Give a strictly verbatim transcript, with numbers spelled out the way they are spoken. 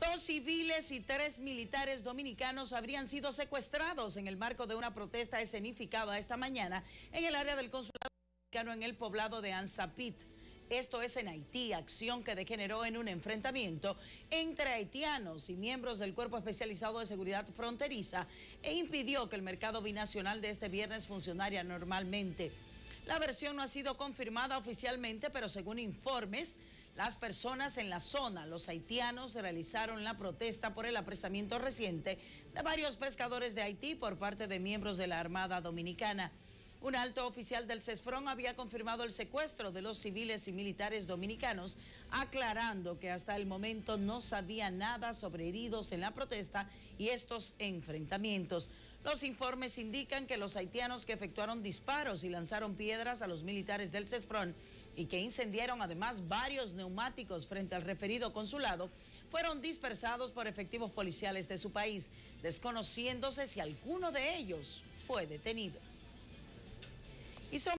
Dos civiles y tres militares dominicanos habrían sido secuestrados en el marco de una protesta escenificada esta mañana en el área del consulado dominicano en el poblado de Ansapit. Esto es en Haití, acción que degeneró en un enfrentamiento entre haitianos y miembros del Cuerpo Especializado de Seguridad Fronteriza e impidió que el mercado binacional de este viernes funcionara normalmente. La versión no ha sido confirmada oficialmente, pero según informes, las personas en la zona, los haitianos, realizaron la protesta por el apresamiento reciente de varios pescadores de Haití por parte de miembros de la Armada Dominicana. Un alto oficial del CESFRON había confirmado el secuestro de los civiles y militares dominicanos, aclarando que hasta el momento no sabía nada sobre heridos en la protesta y estos enfrentamientos. Los informes indican que los haitianos que efectuaron disparos y lanzaron piedras a los militares del CESFRON y que incendiaron además varios neumáticos frente al referido consulado, fueron dispersados por efectivos policiales de su país, desconociéndose si alguno de ellos fue detenido. Y son